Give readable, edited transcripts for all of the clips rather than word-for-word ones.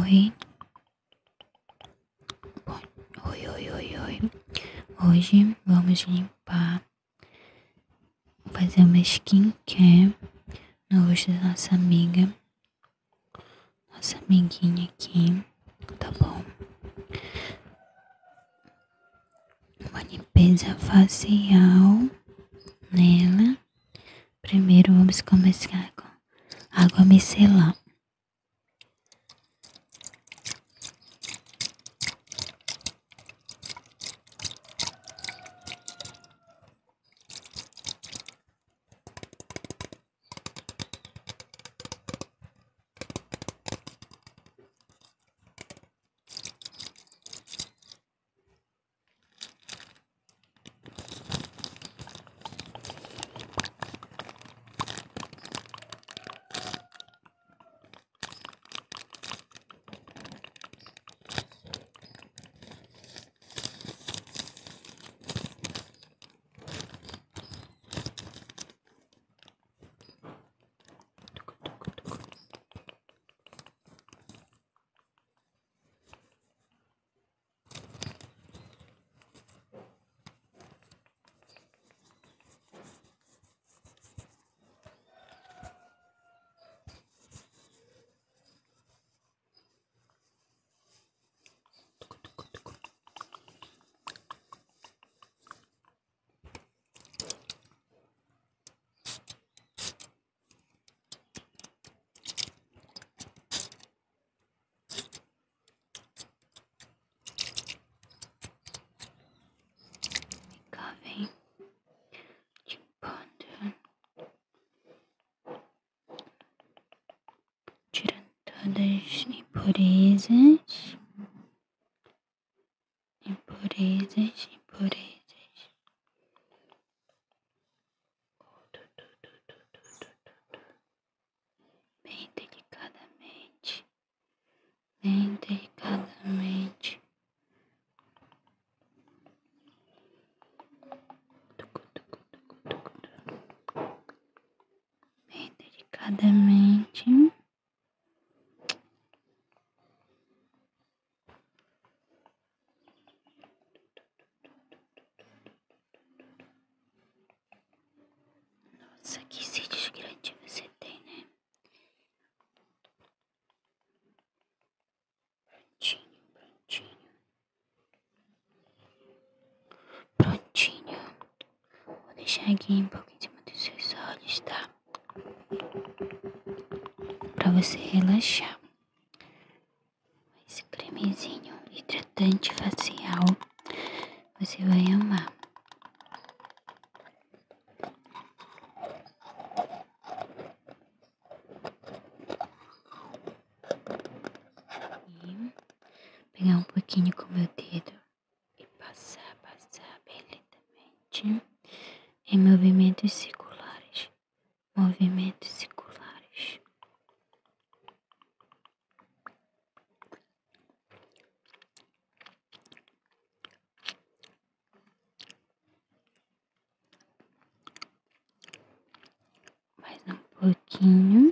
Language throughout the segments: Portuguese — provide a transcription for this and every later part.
Oi, oi. Hoje vamos limpar, fazer uma skincare no rosto da nossa amiguinha aqui, tá bom? Uma limpeza facial nela. Primeiro vamos começar com água micelar. Cá vem limpando, tirando todas as impurezas. Bem delicadamente, bem delicadamente. Bem delicadamente. Nossa, que cílios grandes você tem, né? Prontinho. Vou deixar aqui um pouco em cima dos seus olhos, tá? Pra você relaxar. Esse cremezinho hidratante facial você vai amar. E pegar um pouquinho com o meu dedo e passar bem lentamente em movimentos circulares. Mais um pouquinho.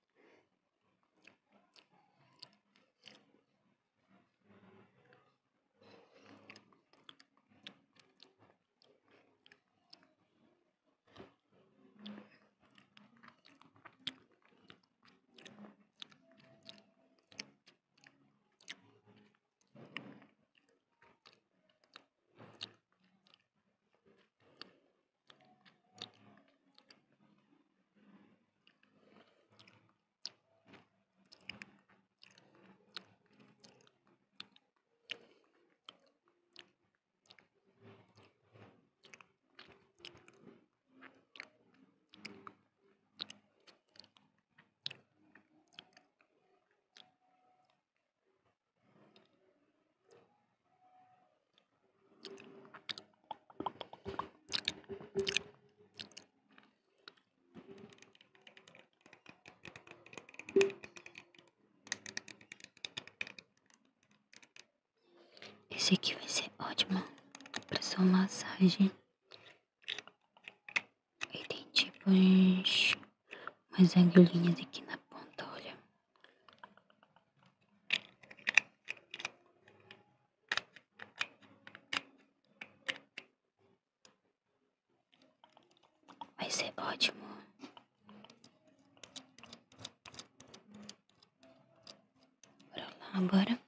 Esse aqui vai ser ótimo pra sua massagem. E tem tipo umas agulhinhas aqui na ponta, olha. Vai ser ótimo. Bora lá, bora.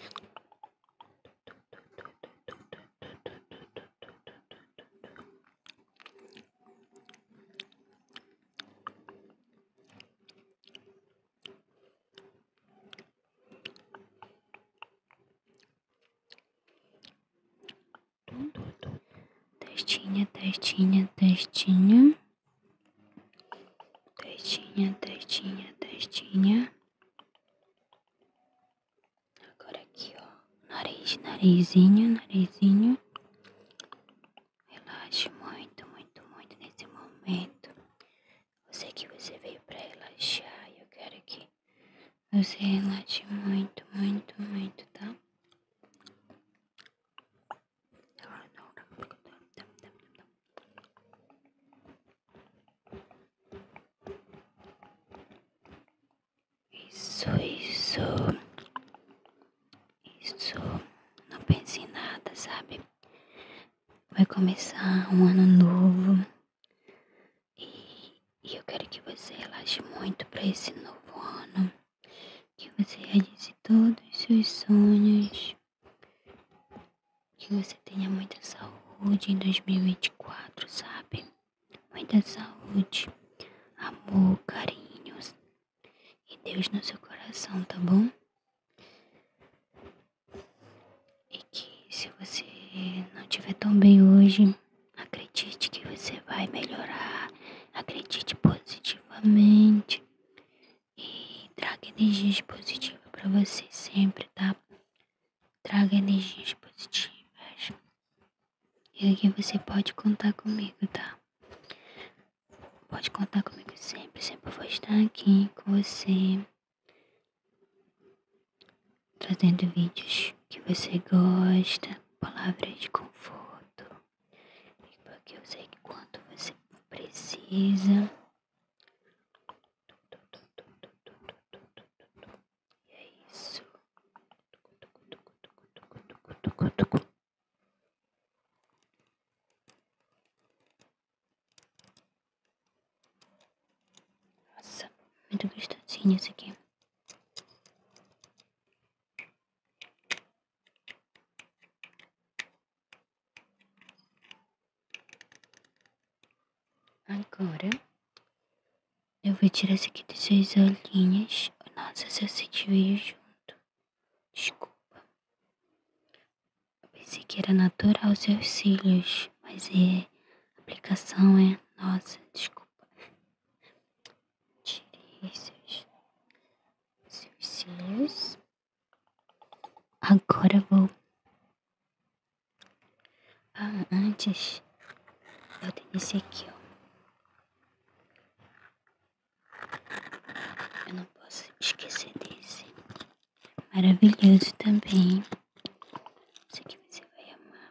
Testinha, testinha, testinha. Testinha, testinha, testinha. Agora aqui, ó. Narizinho, narizinho. Relaxe muito, muito, muito nesse momento. Eu sei que você veio pra relaxar e eu quero que você relaxe muito, muito, muito, tá? Isso. Não pense em nada, sabe? Vai começar um ano novo e eu quero que você relaxe muito pra esse novo ano. Que você realize todos os seus sonhos. Que você tenha muita saúde em 2024, sabe? Muita saúde, amor, carinhos e Deus no seu coração, tá bom? E que se você não estiver tão bem hoje, acredite que você vai melhorar. Acredite positivamente e traga energias positivas pra você sempre, tá? Traga energias positivas. E aqui você pode contar comigo, tá? Pode contar comigo sempre. Sempre vou estar aqui com você, trazendo vídeos que você gosta, palavras de conforto, porque eu sei que quanto você precisa. E é isso. Nossa, muito gostosinho isso aqui. Agora eu vou tirar isso aqui dos seus olhinhos. Nossa, se eu senti veio junto. Desculpa. Eu pensei que era natural os seus cílios, mas a aplicação é. Nossa, desculpa. Tirei seus cílios. Agora eu vou. Antes eu tenho esse aqui, ó. Eu não posso esquecer desse. Maravilhoso também. Esse aqui você vai amar.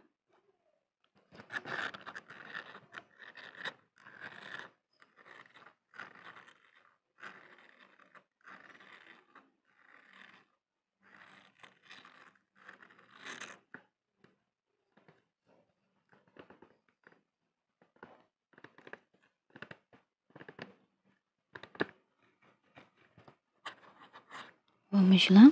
Vamos lá?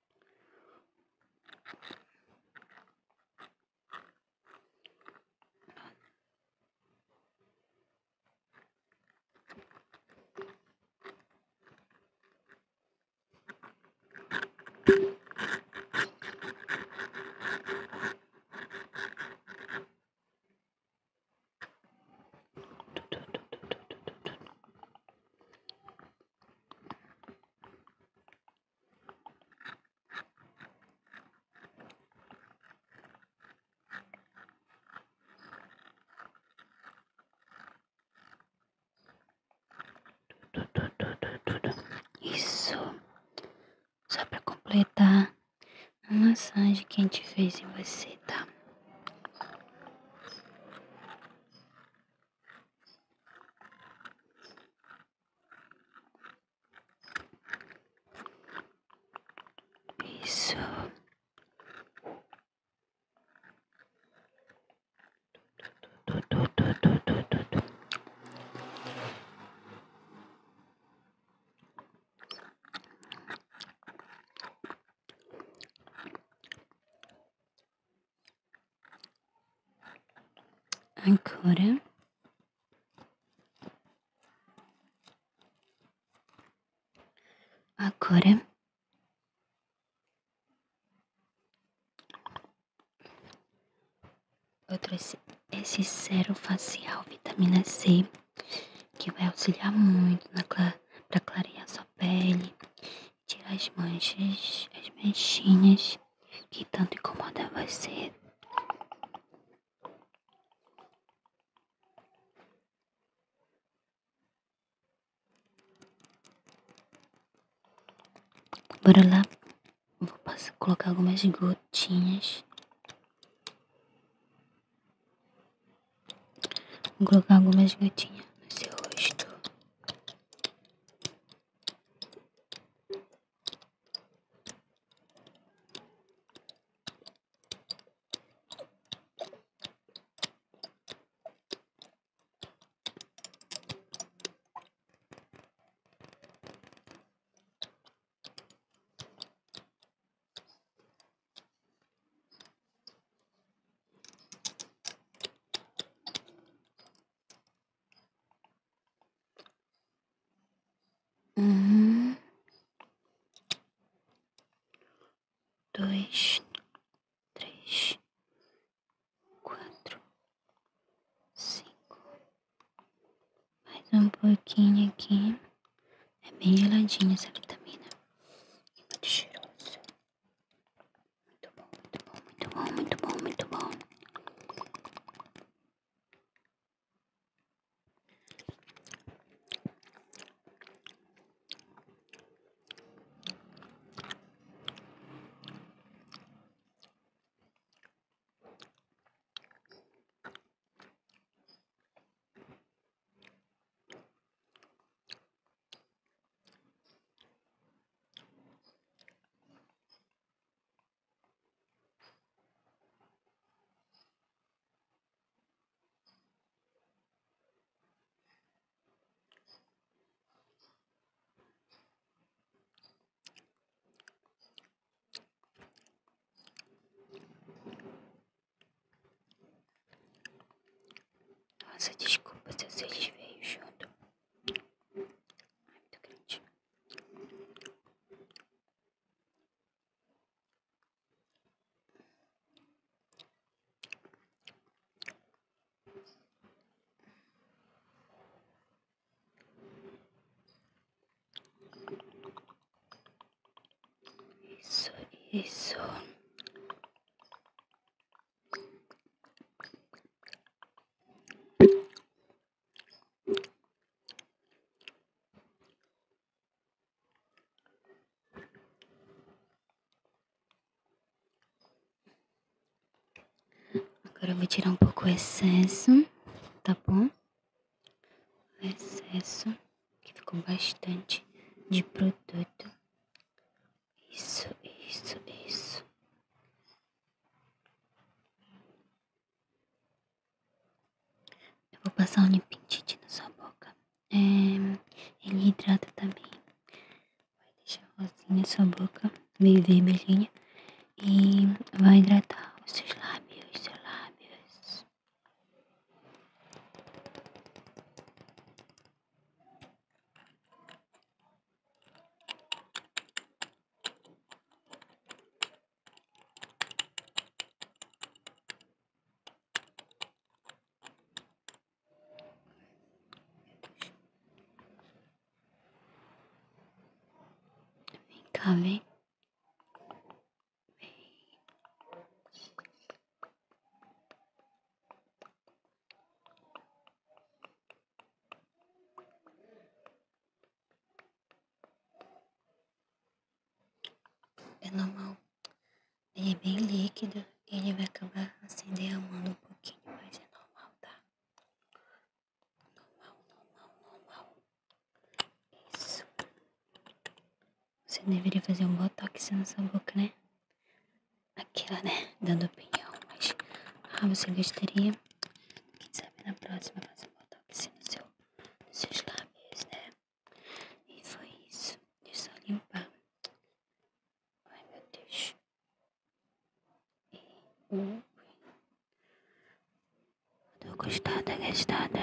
Isso. Só pra completar a massagem que a gente fez em você, tá? Isso. Agora eu trouxe esse sérum facial vitamina C, que vai auxiliar muito para clarear sua pele, tirar as manchas, as manchinhas que tanto incomodam você. Bora lá, vou colocar algumas gotinhas. Vou colocar algumas gotinhas no seu rosto. Um, dois, três, quatro, cinco. Mais um pouquinho aqui. É bem geladinha essa vitamina. E muito cheirosa. Muito bom, muito bom, muito bom, muito bom, muito bom. Nossa, desculpa se vocês veio junto. Ai, muito grande. Isso, isso. Agora eu vou tirar um pouco o excesso, tá bom? O excesso, que ficou bastante de produto. Isso, isso, isso. Eu vou passar um limpintite na sua boca. Ele hidrata também. Vai deixar rosinha na sua boca, meio vermelhinha. E vai hidratar os seus lábios, seus lábios. Vem cá, vem. É normal. Ele é bem líquido e ele vai acabar assim derramando um pouquinho, mas é normal, tá? Normal, normal, normal. Isso. Você deveria fazer um botox na sua boca, né? Aquela, né? Dando opinião, mas... você gostaria? Quem sabe na próxima fazer um botox nos seus lábios, né? E foi isso. Deixa eu só limpar. Ai, meu Deus. Tô gostando. está